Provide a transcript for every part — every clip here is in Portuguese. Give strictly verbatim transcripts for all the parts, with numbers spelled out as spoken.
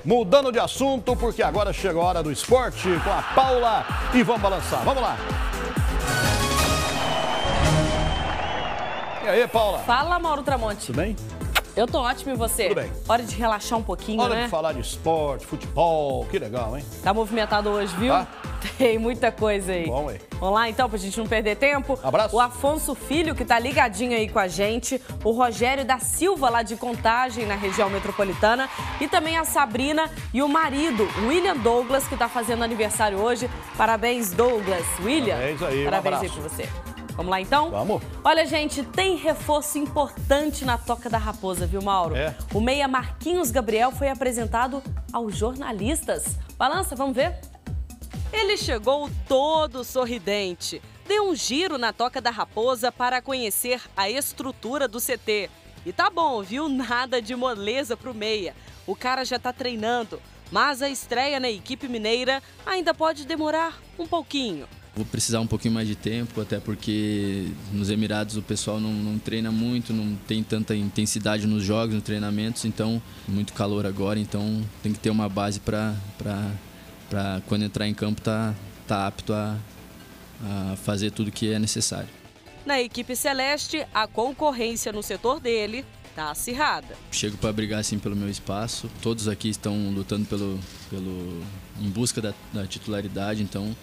mudando de assunto, porque agora chegou a hora do esporte com a Paula e vamos balançar. Vamos lá. E aí, Paula? Fala, Mauro Tramonte. Tudo bem? Eu tô ótimo, e você? Tudo bem. Hora de relaxar um pouquinho, Hora né? de falar de esporte, futebol, que legal, hein? Tá movimentado hoje, viu? Tá? Tem muita coisa aí. Bom, hein? Vamos lá, então, pra gente não perder tempo. Abraço. O Afonso Filho, que tá ligadinho aí com a gente. O Rogério da Silva, lá de Contagem, na região metropolitana. E também a Sabrina e o marido, William Douglas, que tá fazendo aniversário hoje. Parabéns, Douglas. William, Parabéns aí, um parabéns aí abraço. pra você. Vamos lá, então? Vamos. Olha, gente, tem reforço importante na Toca da Raposa, viu, Mauro? É. O meia Marquinhos Gabriel foi apresentado aos jornalistas. Balança, vamos ver? Ele chegou todo sorridente. Deu um giro na Toca da Raposa para conhecer a estrutura do C T. E tá bom, viu? Nada de moleza pro meia. O cara já tá treinando. Mas a estreia na equipe mineira ainda pode demorar um pouquinho. Vou precisar um pouquinho mais de tempo, até porque nos Emirados o pessoal não, não treina muito, não tem tanta intensidade nos jogos, nos treinamentos, então muito calor agora, então tem que ter uma base para para quando entrar em campo tá, tá apto a, a fazer tudo que é necessário. Na equipe celeste, a concorrência no setor dele tá acirrada. Chego para brigar assim pelo meu espaço, todos aqui estão lutando pelo, pelo, em busca da, da titularidade, então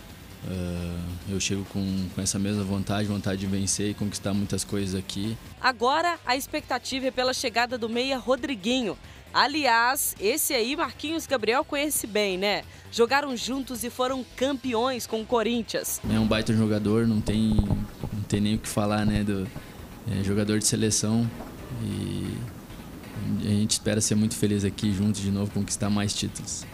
Uh, eu chego com, com essa mesma vontade, vontade de vencer e conquistar muitas coisas aqui. Agora a expectativa é pela chegada do meia Rodriguinho. Aliás, esse aí Marquinhos Gabriel conhece bem, né? Jogaram juntos e foram campeões com o Corinthians. É um baita jogador, não tem, não tem nem o que falar, né? Do, é jogador de seleção e a gente espera ser muito feliz aqui juntos de novo, conquistar mais títulos.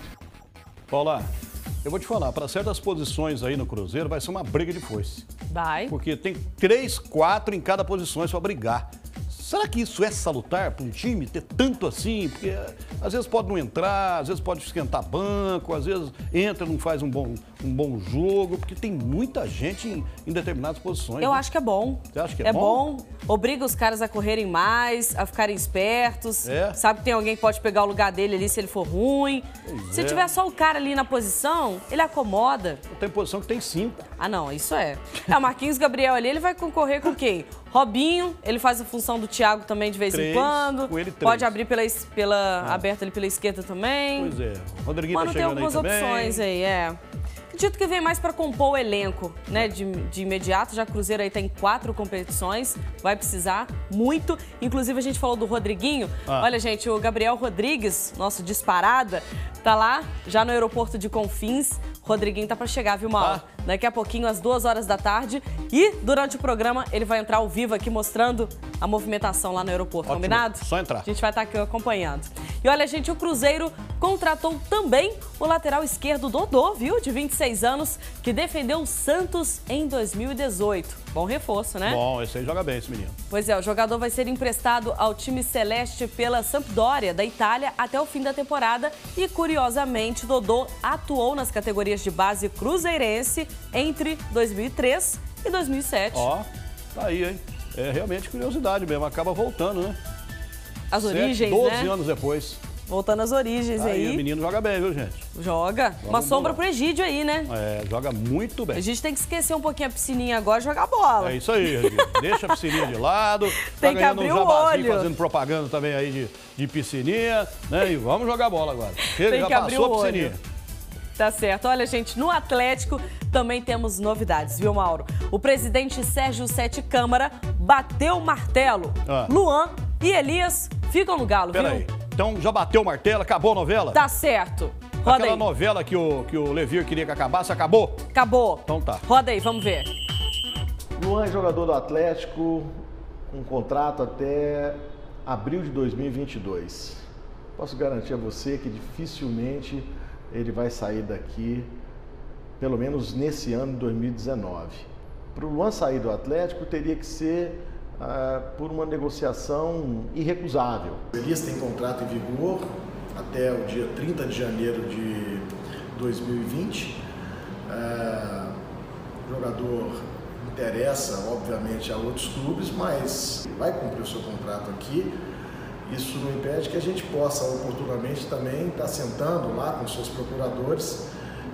Paula, eu vou te falar, para certas posições aí no Cruzeiro vai ser uma briga de foice. Vai. Porque tem três, quatro em cada posição para brigar. Será que isso é salutar para um time ter tanto assim? Porque às vezes pode não entrar, às vezes pode esquentar banco, às vezes entra e não faz um bom, um bom jogo, porque tem muita gente em, em determinadas posições. Eu né? acho que é bom. Você acha que é, é bom? bom? Obriga os caras a correrem mais, a ficarem espertos. É. Sabe que tem alguém que pode pegar o lugar dele ali se ele for ruim. Pois se é. tiver só o cara ali na posição, ele acomoda. Tem posição que tem cinco. Ah, não, isso é. É, o Marquinhos Gabriel ali, ele vai concorrer com quem? Robinho, ele faz a função do Thiago também de vez Três, em quando. com ele, três. Pode abrir pela, pela Ah. aberta ali pela esquerda também. Pois é. O Rodriguinho Mano, tá tem chegando algumas aí também. opções aí, é. Acredito que vem mais para compor o elenco, né, de, de imediato. Já o Cruzeiro aí tem quatro competições, vai precisar muito. Inclusive, a gente falou do Rodriguinho. Ah. Olha, gente, o Gabriel Rodrigues, nosso disparada, tá lá já no aeroporto de Confins. Rodriguinho tá para chegar, viu, Mauro? Ah. Daqui a pouquinho, às duas horas da tarde. E, durante o programa, ele vai entrar ao vivo aqui mostrando a movimentação lá no aeroporto, Ótimo. combinado? Só entrar. A gente vai estar aqui acompanhando. E olha, gente, o Cruzeiro contratou também o lateral esquerdo Dodô, viu? De vinte e seis anos, que defendeu o Santos em dois mil e dezoito. Bom reforço, né? Bom, esse aí joga bem, esse menino. Pois é, o jogador vai ser emprestado ao time celeste pela Sampdoria, da Itália, até o fim da temporada. E, curiosamente, Dodô atuou nas categorias de base cruzeirense entre dois mil e três e dois mil e sete. Ó, tá aí, hein? É realmente curiosidade mesmo, acaba voltando, né? As Sete, origens, doze né? anos depois. Voltando às origens Aí, aí. o menino joga bem, viu, gente? Joga. Uma sombra pro Egídio aí, né? É, joga muito bem. A gente tem que esquecer um pouquinho a piscininha agora e jogar bola. É isso aí, Egídio. Deixa a piscininha de lado. Tem tá que ganhando abrir um o jabazinho, olho. fazendo propaganda também aí de, de piscininha, né? E vamos jogar bola agora. Ele Tem já que abrir passou o a olho. piscininha. Tá certo. Olha, gente, no Atlético também temos novidades, viu, Mauro? O presidente Sérgio Sete Câmara bateu o martelo. Ah. Luan e Elias ficam no Galo, Pera viu? aí. Então já bateu o martelo, acabou a novela? Tá certo. Roda Aquela aí. novela que o, que o Levir queria que acabasse, acabou? Acabou. Então tá. Roda aí, vamos ver. Luan é jogador do Atlético, com contrato até abril de dois mil e vinte e dois. Posso garantir a você que dificilmente ele vai sair daqui, pelo menos nesse ano de dois mil e dezenove. Para o Luan sair do Atlético, teria que ser ah, por uma negociação irrecusável. O Elias tem contrato em vigor até o dia trinta de janeiro de dois mil e vinte. Ah, o jogador interessa, obviamente, a outros clubes, mas vai cumprir o seu contrato aqui Isso não impede que a gente possa oportunamente também estar sentando lá com seus procuradores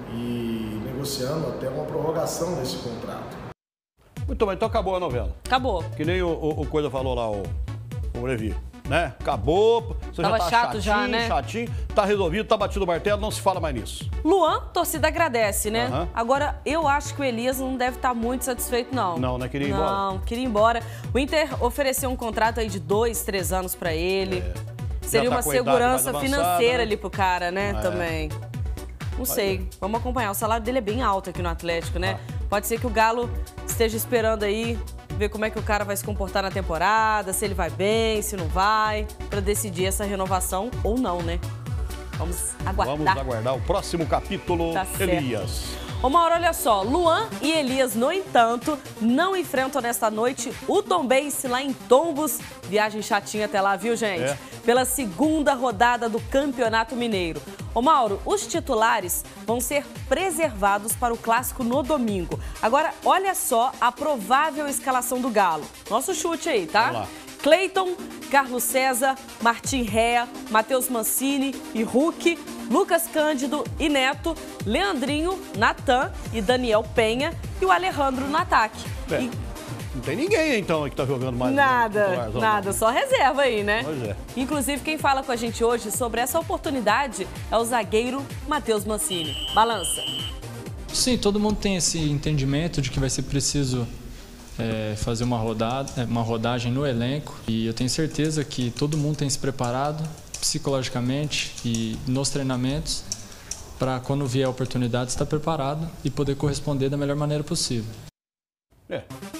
e negociando até uma prorrogação desse contrato. Muito bem, então acabou a novela. Acabou. Que nem o, o, o Coisa falou lá, o, o Levi, né? Acabou, você Tava já tá chato chatinho, já, né? chatinho, tá resolvido, tá batido o martelo, não se fala mais nisso. Luan, torcida agradece, né? Uhum. Agora, eu acho que o Elias não deve estar muito satisfeito, não. Não, né? Queria ir não, embora. Não, queria ir embora. O Inter ofereceu um contrato aí de dois, três anos pra ele. É. Seria Já tá uma com a idade segurança mais avançada, financeira né? ali pro cara, né? É. Também. Não sei, vamos acompanhar. O salário dele é bem alto aqui no Atlético, né? Ah. Pode ser que o Galo esteja esperando aí ver como é que o cara vai se comportar na temporada, se ele vai bem, se não vai, pra decidir essa renovação ou não, né? Vamos aguardar. Vamos aguardar o próximo capítulo, Tá certo. Elias. Ô Mauro, olha só, Luan e Elias, no entanto, não enfrentam nesta noite o Tombense lá em Tombos. Viagem chatinha até lá, viu, gente? É. Pela segunda rodada do Campeonato Mineiro. Ô Mauro, os titulares vão ser preservados para o clássico no domingo. Agora, olha só a provável escalação do Galo. Nosso chute aí, tá? Vamos lá. Cleiton, Carlos César, Martim Rea, Matheus Mancini e Hulk, Lucas Cândido e Neto, Leandrinho, Natan e Daniel Penha e o Alejandro no ataque. É. E Não tem ninguém, então, que tá jogando mais. nada, titularzão, nada, só reserva aí, né? Pois é. Inclusive, quem fala com a gente hoje sobre essa oportunidade é o zagueiro Matheus Mancini. Balança. Sim, todo mundo tem esse entendimento de que vai ser preciso é, fazer uma, rodada, uma rodagem no elenco. E eu tenho certeza que todo mundo tem se preparado psicologicamente e nos treinamentos para, quando vier a oportunidade, estar preparado e poder corresponder da melhor maneira possível. É.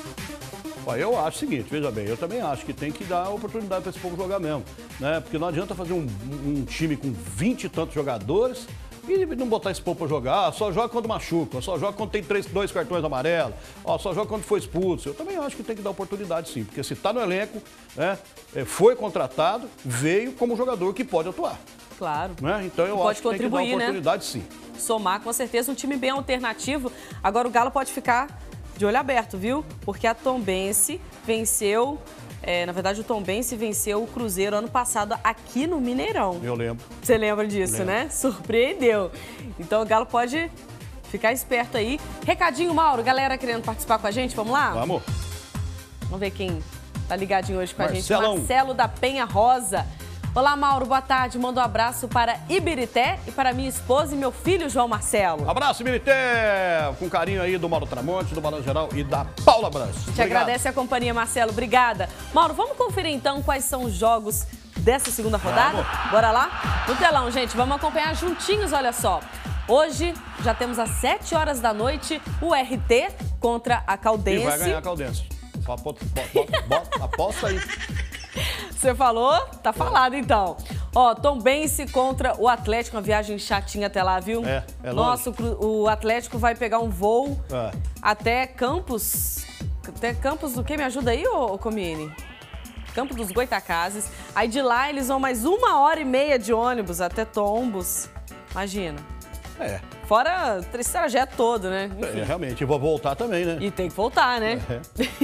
Ó, eu acho o seguinte, veja bem, eu também acho que tem que dar oportunidade para esse povo jogar mesmo, né? Porque não adianta fazer um, um time com vinte e tantos jogadores e não botar esse povo para jogar, só joga quando machuca, só joga quando tem três, dois cartões amarelos, ó, só joga quando foi expulso. Eu também acho que tem que dar oportunidade sim, porque se está no elenco, né, foi contratado, veio como jogador que pode atuar. Claro. Né? Então eu Pode acho que tem que dar contribuir, né? oportunidade sim. Somar, com certeza, um time bem alternativo. Agora o Galo pode ficar de olho aberto, viu? Porque a Tombense venceu, é, na verdade o Tombense venceu o Cruzeiro ano passado aqui no Mineirão. Eu lembro. Você lembra disso, Lembro. né? Surpreendeu. Então o Galo pode ficar esperto aí. Recadinho, Mauro, galera querendo participar com a gente, vamos lá? Vamos. Vamos ver quem tá ligadinho hoje com a Marcelão. gente. Marcelo da Penha Rosa. Olá, Mauro, boa tarde. Mando um abraço para Ibirité e para minha esposa e meu filho, João Marcelo. Abraço, Milité! Com carinho aí do Mauro Tramonte, do Balanço Geral e da Paula Branco. Te agradece a companhia, Marcelo. Obrigada. Mauro, vamos conferir então quais são os jogos dessa segunda rodada? Vamos. Bora lá? No telão, gente, vamos acompanhar juntinhos, olha só. Hoje já temos às sete horas da noite o R T contra a Caldense. E vai ganhar a Caldense. Bota, bota, bota, aposta aí. Você falou? Tá falado, então. Ó, Tombense contra o Atlético, uma viagem chatinha até lá, viu? É, é longe. Nossa, o, Cru- o Atlético vai pegar um voo É. até Campos. Até Campos do quê? Me ajuda aí, ô, ô Comini? Campo dos Goitacazes. Aí de lá eles vão mais uma hora e meia de ônibus até Tombos. Imagina. É, Fora esse trajeto todo, né? Enfim. é, realmente. Eu vou voltar também, né? E tem que voltar, né? É.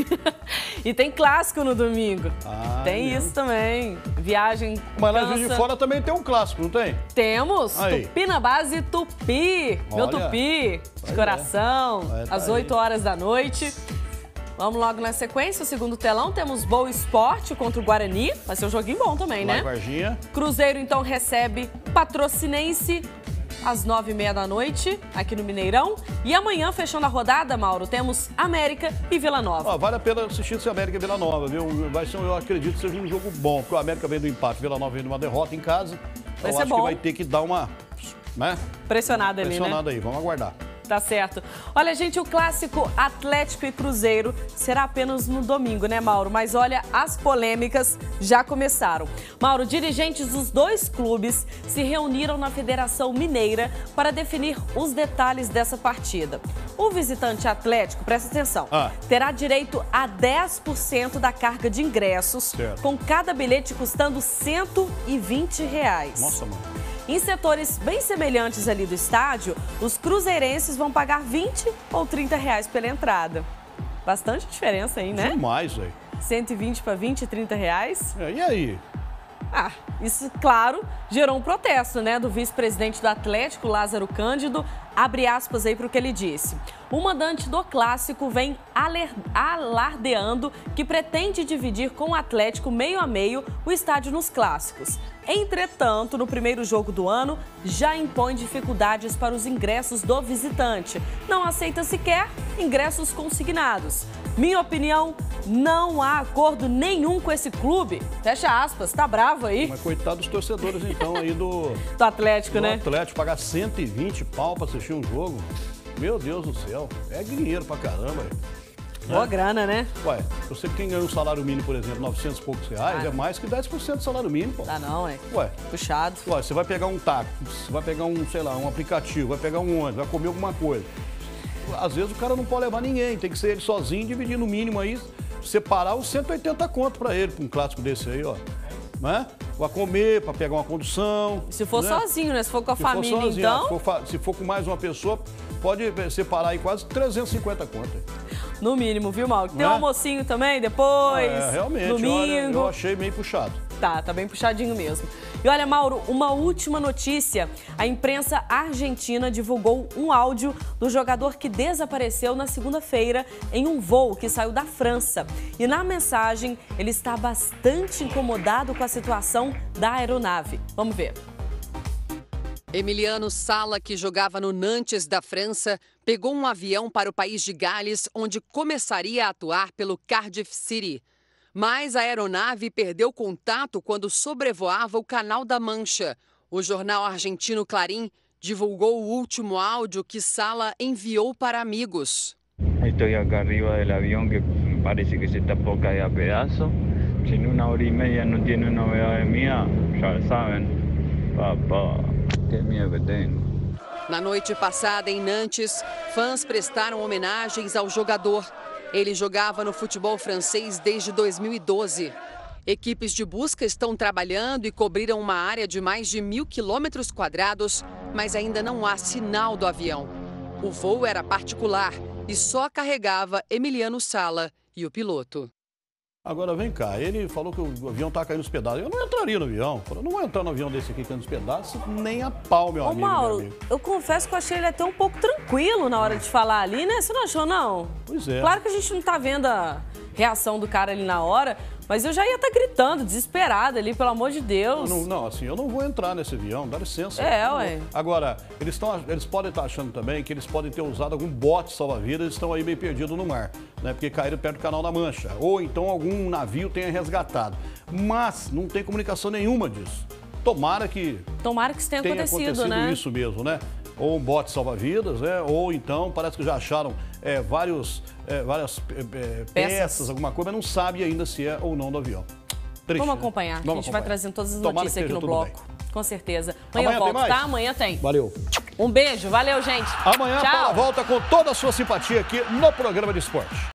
E tem clássico no domingo. Ah, tem é isso também. Viagem. Mas lá em Juiz de cansa. Fora também tem um clássico, não tem? Temos Aí. Tupi na base Tupi. Meu Olha. Tupi, de Pois coração, é. Tá às aí. oito horas da noite. Vamos logo na sequência, o segundo telão, temos Boa Esporte contra o Guarani. Vai ser um joguinho bom também, Lá em né? Varginha. Cruzeiro, então, recebe Patrocinense às nove e meia da noite, aqui no Mineirão. E amanhã, fechando a rodada, Mauro, temos América e Vila Nova. Ó, vale a pena assistir esse América e Vila Nova, viu? Vai ser, eu acredito que seja um jogo bom, porque o América vem do empate, Vila Nova vem de uma derrota em casa. Vai eu ser acho bom. que vai ter que dar uma, né? Pressionado ali, né? Pressionada aí, vamos aguardar. Tá certo. Olha, gente, o clássico Atlético e Cruzeiro será apenas no domingo, né, Mauro? Mas olha, as polêmicas já começaram. Mauro, dirigentes dos dois clubes se reuniram na Federação Mineira para definir os detalhes dessa partida. O visitante Atlético, presta atenção, Ah. terá direito a dez por cento da carga de ingressos, Certo. com cada bilhete custando cento e vinte reais. Nossa, mano. Em setores bem semelhantes ali do estádio, os cruzeirenses vão pagar vinte ou trinta reais pela entrada. Bastante diferença aí, né? Demais, velho. cento e vinte para vinte, trinta reais. É, e aí? Ah, isso, claro, gerou um protesto, né, do vice-presidente do Atlético, Lázaro Cândido. Abre aspas aí para o que ele disse. O mandante do clássico vem alardeando que pretende dividir com o Atlético meio a meio o estádio nos clássicos. Entretanto, no primeiro jogo do ano, já impõe dificuldades para os ingressos do visitante. Não aceita sequer ingressos consignados. Minha opinião, não há acordo nenhum com esse clube. Fecha aspas, tá bravo aí. Mas coitado dos torcedores, então, aí do... do Atlético, do né? Atlético, pagar cento e vinte pau pra assistir um jogo. Meu Deus do céu, é dinheiro pra caramba. Boa grana, né? Ué, eu sei que quem ganha um salário mínimo, por exemplo, novecentos e poucos reais, ah. é mais que dez por cento do salário mínimo, pô. Tá não, é. Ué. Puxado. Ué, você vai pegar um táxi, você vai pegar um, sei lá, um aplicativo, vai pegar um ônibus, vai comer alguma coisa. Às vezes o cara não pode levar ninguém, tem que ser ele sozinho, dividir no mínimo aí, separar os cento e oitenta conto pra ele, pra um clássico desse aí, ó. Né? Pra comer, pra pegar uma condução. Se for né? sozinho, né? Se for com a se família, for sozinho, então... Se for, se for com mais uma pessoa, pode separar aí quase trezentos e cinquenta conto. No mínimo, viu, Mauro? Tem é? um almocinho também depois, é, realmente, domingo. Olha, eu achei meio puxado. Tá, tá bem puxadinho mesmo. E olha, Mauro, uma última notícia. A imprensa argentina divulgou um áudio do jogador que desapareceu na segunda-feira em um voo que saiu da França. E na mensagem, ele está bastante incomodado com a situação da aeronave. Vamos ver. Emiliano Sala, que jogava no Nantes da França, pegou um avião para o país de Gales, onde começaria a atuar pelo Cardiff City. Mas a aeronave perdeu contato quando sobrevoava o Canal da Mancha. O jornal argentino Clarín divulgou o último áudio que Sala enviou para amigos. Estou aqui arriba do avião que me parece que se está por cair a pedaço. Se em uma hora e meia não tem novidade minha, já sabem. Papá, que medo que tenho. Na noite passada, em Nantes, fãs prestaram homenagens ao jogador. Ele jogava no futebol francês desde dois mil e doze. Equipes de busca estão trabalhando e cobriram uma área de mais de mil quilômetros quadrados, mas ainda não há sinal do avião. O voo era particular e só carregava Emiliano Sala e o piloto. Agora vem cá, ele falou que o avião tá caindo nos pedaços. Eu não entraria no avião. Eu não vou entrar no avião desse aqui caindo nos pedaços, nem a pau, meu Ô, amigo. Mauro, meu amigo. eu confesso que eu achei ele até um pouco tranquilo na hora de falar ali, né? Você não achou, não? Pois é. Claro que a gente não tá vendo a reação do cara ali na hora, mas eu já ia estar gritando, desesperada ali, pelo amor de Deus. Não, não, assim, eu não vou entrar nesse avião, dá licença. É, ué. Agora, eles, tão, eles podem estar achando também que eles podem ter usado algum bote salva-vidas e estão aí meio perdidos no mar, né? Porque caíram perto do Canal da Mancha. Ou então algum navio tenha resgatado. Mas não tem comunicação nenhuma disso. Tomara que... Tomara que isso tenha, tenha acontecido, acontecido né? isso mesmo, né? Ou um bote salva-vidas, né? Ou então, parece que já acharam é, vários, é, várias é, peças, peças, alguma coisa, mas não sabe ainda se é ou não do avião. Triste, Vamos né? acompanhar. Vamos a gente acompanhar. vai trazendo todas as Tomara notícias aqui no bloco. Bem. Com certeza. Amanhã, Amanhã eu volto, tem mais? tá? Amanhã tem. Valeu. Um beijo. Valeu, gente. Amanhã Tchau. Paula volta com toda a sua simpatia aqui no programa de esporte.